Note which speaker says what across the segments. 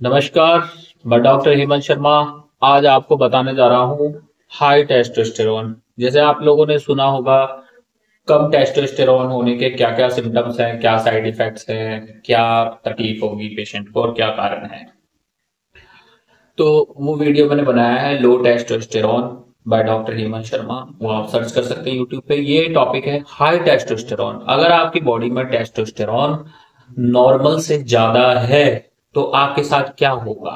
Speaker 1: नमस्कार। मैं डॉक्टर हेमंत शर्मा। आज आपको बताने जा रहा हूँ हाई टेस्टोस्टेरोन। जैसे आप लोगों ने सुना होगा, कम टेस्टोस्टेरोन होने के क्या क्या सिम्टम्स हैं, क्या साइड इफेक्ट्स हैं, क्या तकलीफ होगी पेशेंट को और क्या कारण है। तो वो वीडियो मैंने बनाया है low testosterone by doctor Hemant Sharma. वो आप सर्च कर सकते हैं यूट्यूब पे। ये टॉपिक है हाई टेस्टोस्टेरोन। अगर आपकी बॉडी में टेस्टोस्टेरोन नॉर्मल से ज्यादा है तो आपके साथ क्या होगा।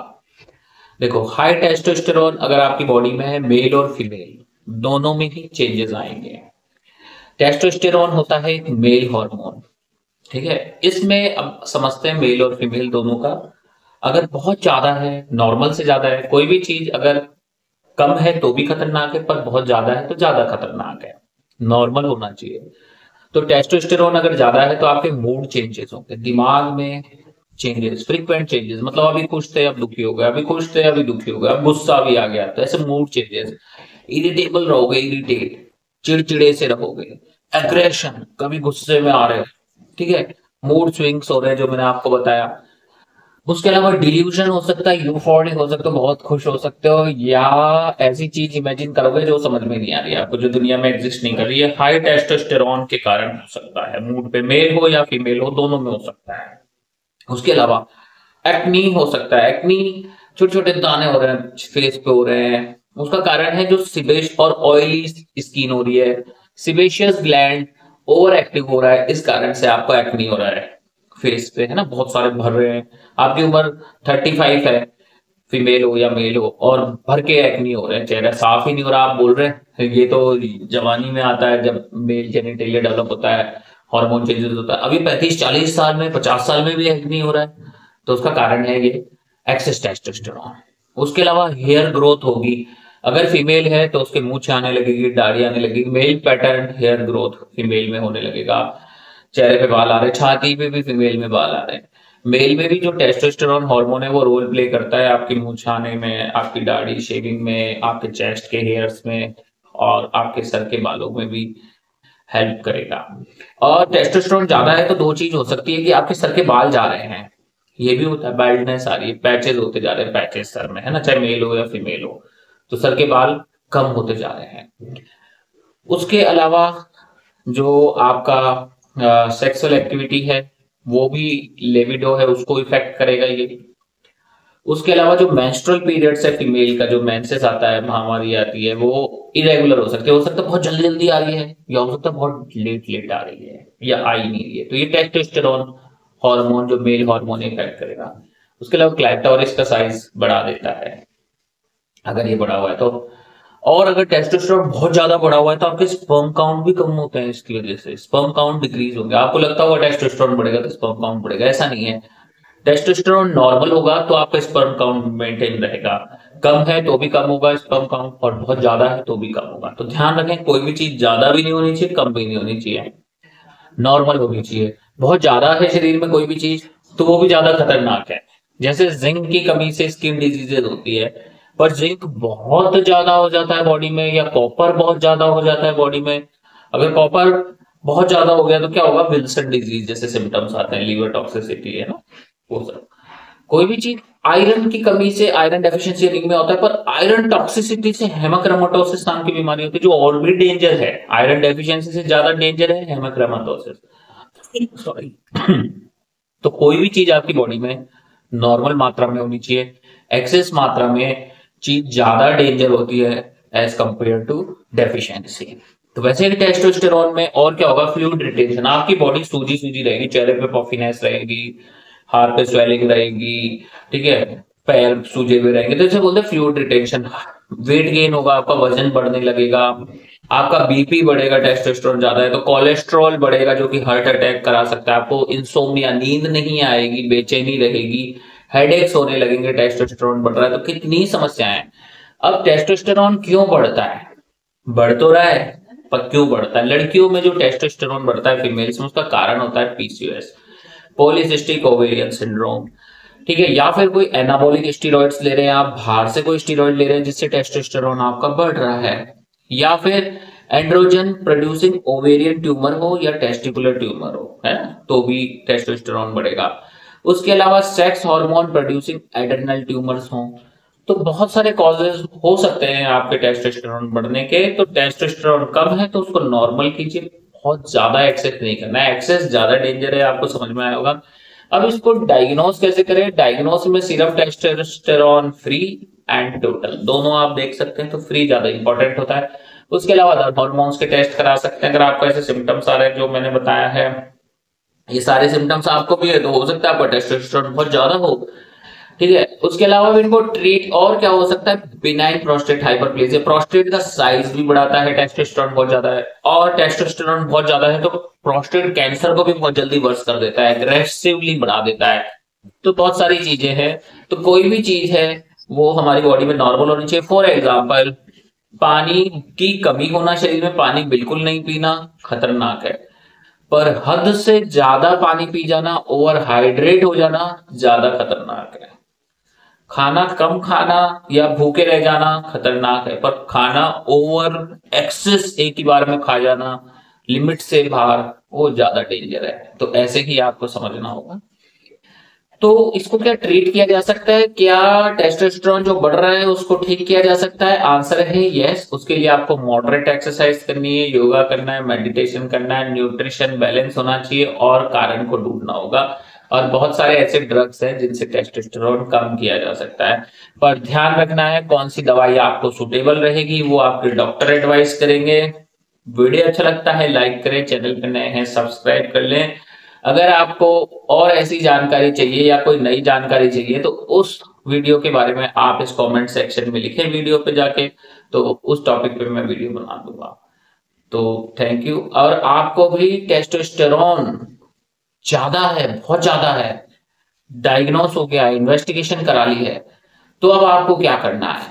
Speaker 1: देखो, हाई टेस्टोस्टेरोन अगर आपकी बॉडी में है, मेल और फीमेल दोनों में ही चेंजेस आएंगे। टेस्टोस्टेरोन होता है एक मेल हार्मोन, ठीक है। इसमें अब समझते हैं मेल और फीमेल दोनों का। अगर बहुत ज्यादा है, नॉर्मल से ज्यादा है, कोई भी चीज अगर कम है तो भी खतरनाक है, पर बहुत ज्यादा है तो ज्यादा खतरनाक है। नॉर्मल होना चाहिए। तो टेस्टोस्टेरोन अगर ज्यादा है तो आपके मूड चेंजेस होंगे, दिमाग में चेंजेस, फ्रीक्वेंट चेंजेस। मतलब अभी खुश थे अब दुखी हो गए, अभी खुश थे अभी दुखी हो गए, अब गुस्सा भी आ गया, तो ऐसे मूड चेंजेस। इरिटेबल रहोगे, इरिटेट, चिड़चिड़े से रहोगे, एग्रेशन, कभी गुस्से में आ रहे हो, ठीक है। मूड स्विंग्स हो रहे हैं जो मैंने आपको बताया। उसके अलावा डिल्यूजन हो सकता है, यूफोरिक हो सकता है, बहुत खुश हो सकते हो, या ऐसी चीज इमेजिन करोगे जो समझ में नहीं आ रही है आपको, जो दुनिया में एग्जिस्ट नहीं कर रही है। हाई टेस्टोस्टेरोन के कारण हो सकता है, मूड पे, मेल हो या फीमेल हो, दोनों में हो सकता है। उसके अलावा एक्नी हो सकता है। एक्नी, छोटे छोटे दाने हो रहे हैं फेस पे, हो रहे हैं। उसका कारण है जो सिबेश और ऑयली स्किन हो रही है, सिबेशियस ग्लैंड ओवर एक्टिव हो रहा है, इस कारण से आपको एक्नी हो रहा है फेस पे, है ना, बहुत सारे भर रहे हैं। आपकी उम्र 35 है, फीमेल हो या मेल हो, और भर के एक्नी हो रहे हैं, चेहरा साफ ही नहीं हो रहा, आप बोल रहे हैं ये तो जवानी में आता है जब मेल जेनिटेलिया डेवलप होता है, हार्मोन चेंजेस होता है। अभी 35-40 साल में, 50 साल में भी एक्नी हो रहा है, तो उसका कारण है ये एक्सेस टेस्टोस्टेरोन। उसके अलावा हेयर ग्रोथ होगी। अगर फीमेल है तो उसके मूंछ आने लगेगी, दाढ़ी आने लगेगी। Male pattern hair growth female में होने लगेगा, चेहरे पे बाल आ रहे हैं, छाती पे भी फीमेल में बाल आ रहे हैं। मेल में भी जो टेस्टोस्टेरोन हार्मोन है वो रोल प्ले करता है आपकी मूंछ आने में, आपकी दाढ़ी शेविंग में, आपके चेस्ट के हेयर्स में, और आपके सर के बालों में भी हेल्प करेगा। और टेस्टोस्टेरोन ज्यादा है तो दो चीज हो सकती है कि आपके सर के बाल जा रहे हैं, ये भी होता है, बाल्डनेस आ रही है, पैचेस होते जा रहे हैं, पैचेस सर में, है ना, चाहे मेल हो या फीमेल हो, तो सर के बाल कम होते जा रहे हैं। उसके अलावा जो आपका सेक्सुअल एक्टिविटी है, वो भी, लेविडो है, उसको इफेक्ट करेगा ये। उसके अलावा जो मेंस्ट्रुअल पीरियड्स है फीमेल का, जो मेंसेस आता है, महामारी आती है, वो इरेगुलर हो सकता है बहुत जल्दी जल्दी आ रही है, या हो सकता है बहुत लेट लेट आ रही है, या आ ही नहीं रही है, तो ये टेस्टोस्टेरोन हार्मोन, जो मेल हार्मोन, इफेक्ट करेगा। उसके अलावा क्लाइटोरिस का साइज बढ़ा देता है अगर ये बढ़ा हुआ है तो। और अगर टेस्टोस्टेरोन बहुत ज्यादा बढ़ा हुआ है तो आपके स्पर्म काउंट भी कम होते हैं, इसकी वजह से स्पर्म काउंट डिक्रीज होंगे। आपको लगता होगा टेस्टोस्टेरोन बढ़ेगा तो स्पर्म काउंट बढ़ेगा, ऐसा नहीं है। टेस्टोस्टेरोन नॉर्मल होगा तो आपका स्पर्म काउंट मेंटेन रहेगा, कम है तो भी कम होगा स्पर्म काउंट, और बहुत ज्यादा है तो भी कम होगा। तो ध्यान रखें, कोई भी चीज ज्यादा भी नहीं होनी चाहिए, कम भी नहीं होनी चाहिए, नॉर्मल होनी चाहिए। बहुत ज्यादा है शरीर में कोई भी चीज तो वो भी ज्यादा खतरनाक है। जैसे जिंक की कमी से स्किन डिजीजेज होती है, पर जिंक बहुत ज्यादा हो जाता है बॉडी में, या कॉपर बहुत ज्यादा हो जाता है बॉडी में। अगर कॉपर बहुत ज्यादा हो गया तो क्या होगा, विल्सन डिजीज जैसे सिम्टम्स आते हैं, लीवर टॉक्सिसिटी, है ना, वो सब। कोई भी चीज, आयरन की कमी से, आयरन डेफिशिएंसी में होता है, पर आयरन टॉक्सिसिटी से हेमाक्रोमेटोसिस नाम की बीमारी होती है, जो और भी डेंजर है। आयरन डेफिशिएंसी से ज्यादा डेंजर है हेमाक्रोमेटोसिस, सॉरी। तो कोई भी चीज आपकी बॉडी में नॉर्मल मात्रा में होनी चाहिए, एक्सेस मात्रा में चीज ज्यादा डेंजर होती है एज कंपेयर टू डेफिशिएंसी। तो वैसे ही टेस्टोस्टेरोन में और क्या होगा, फ्लूइड रिटेंशन, आपकी बॉडी सूजी सूजी रहेगी, चेहरे पे पफिनेस रहेगी, हाथ पे स्वेलिंग रहेगी, ठीक है, पैर सूजे हुए रहेंगे, तो इसे बोलते हैं फ्लूइड रिटेंशन। वेट गेन होगा, आपका वजन बढ़ने लगेगा, आपका बीपी बढ़ेगा, टेस्टोस्टेरोन ज्यादा है तो कोलेस्ट्रॉल बढ़ेगा जो कि हार्ट अटैक करा सकता है आपको, इंसोम्निया, नींद नहीं आएगी, बेचैनी रहेगी, हेडेक्स होने लगेंगे, टेस्टोस्टेरोन बढ़ रहा है तो कितनी समस्याएं हैं। अब टेस्टोस्टेरोन क्यों बढ़ता है, बढ़ तो रहा है, पर क्यों बढ़ता है। लड़कियों में जो टेस्टोस्टेरोन बढ़ता है फीमेल्स में, उसका कारण होता है पीसीओएस, पॉलीसिस्टिक ओवेरियन सिंड्रोम, ठीक है, या फिर कोई एनाबॉलिक स्टीरॉइड्स ले रहे हैं आप, बाहर से कोई स्टीरॉइड ले रहे हैं जिससे टेस्टोस्टेरोन आपका बढ़ रहा है, या फिर एंड्रोजन प्रोड्यूसिंग ओवेरियन ट्यूमर हो या टेस्टिकुलर ट्यूमर हो, है ना, तो भी टेस्टोस्टेरोन बढ़ेगा। उसके अलावा sex hormone producing adrenal tumours हों। तो बहुत सारे कॉजेज हो सकते हैं आपके टेस्टोस्टेरोन बढ़ने के। तो टेस्टोस्टेरोन कम है तो उसको नॉर्मल कीजिए, बहुत ज्यादा एक्सेस नहीं करना है, एक्सेस ज्यादा डेंजर है, आपको समझ में आया होगा। अब इसको डायग्नोस कैसे करें? डायग्नोस में सिर्फ टेस्टोस्टेरोन फ्री एंड टोटल दोनों आप देख सकते हैं, तो फ्री ज्यादा इंपॉर्टेंट होता है। उसके अलावा हार्मोन्स के टेस्ट करा सकते हैं। अगर आपको ऐसे सिम्टम्स आ रहे हैं जो मैंने बताया है, ये सारे सिम्टम्स आपको भी है, तो हो सकता है आपका टेस्टोस्टेरोन बहुत ज्यादा हो, ठीक है। उसके अलावा भी इनको ट्रीट और क्या हो सकता है? बिनाइन प्रोस्टेट हाइपरप्लेजिया, प्रोस्टेट का साइज भी बढ़ाता है, टेस्टोस्टेरोन बहुत ज्यादा है, और टेस्टोस्टेरोन बहुत ज्यादा है तो प्रोस्टेट कैंसर को भी बहुत जल्दी वर्स कर देता है, एग्रेसिवली बढ़ा देता है। तो बहुत सारी चीजें हैं। तो कोई भी चीज है वो हमारी बॉडी में नॉर्मल होनी चाहिए। फॉर एग्जाम्पल, पानी की कमी होना, शरीर में पानी बिल्कुल नहीं पीना खतरनाक है, पर हद से ज्यादा पानी पी जाना, ओवर हाइड्रेट हो जाना ज्यादा खतरनाक है। खाना कम खाना या भूखे रह जाना खतरनाक है, पर खाना ओवर एक्सेस एक ही बार में खा जाना, लिमिट से बाहर, वो ज्यादा डेंजर है। तो ऐसे ही आपको समझना होगा। तो इसको क्या ट्रीट किया जा सकता है? क्या टेस्टोस्टेरोन जो बढ़ रहा है उसको ठीक किया जा सकता है? आंसर है यस। उसके लिए आपको मॉडरेट एक्सरसाइज करनी है, योगा करना है, मेडिटेशन करना है, न्यूट्रिशन बैलेंस होना चाहिए और कारण को ढूंढना होगा। और बहुत सारे ऐसे ड्रग्स हैं जिनसे टेस्टोस्टेरोन कम किया जा सकता है, पर ध्यान रखना है कौन सी दवाई आपको सुटेबल रहेगी वो आपके डॉक्टर एडवाइस करेंगे। वीडियो अच्छा लगता है लाइक करें, चैनल पे नए हैं सब्सक्राइब कर लें। अगर आपको और ऐसी जानकारी चाहिए या कोई नई जानकारी चाहिए तो उस वीडियो के बारे में आप इस कमेंट सेक्शन में लिखें वीडियो पे जाके, तो उस टॉपिक पे मैं वीडियो बना दूंगा। तो थैंक यू। और आपको भी टेस्टोस्टेरोन ज्यादा है, बहुत ज्यादा है, डायग्नोस हो गया है, इन्वेस्टिगेशन करा ली है, तो अब आपको क्या करना है?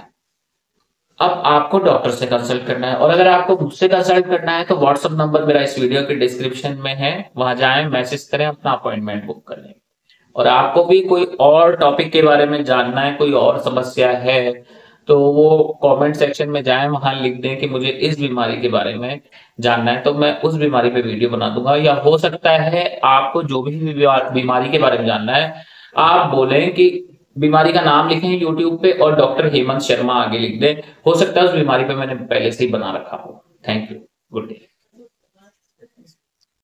Speaker 1: अब आपको डॉक्टर से कंसल्ट करना है। और अगर आपको मुझसे कंसल्ट करना है तो व्हाट्सएप नंबर मेरा इस वीडियो के डिस्क्रिप्शन में है, वहां जाएं, मैसेज करें, अपना अपॉइंटमेंट बुक कर लें। और आपको भी कोई और टॉपिक के बारे में जानना है, कोई और समस्या है, तो वो कमेंट सेक्शन में जाएं, वहां लिख दें कि मुझे इस बीमारी के बारे में जानना है, तो मैं उस बीमारी पे वीडियो बना दूंगा। या हो सकता है आपको जो भी बीमारी के बारे में जानना है, आप बोलें कि बीमारी का नाम लिखें यूट्यूब पे और डॉक्टर हेमंत शर्मा आगे लिख दें, हो सकता है उस बीमारी पे मैंने पहले से ही बना रखा हो। Thank you, good day.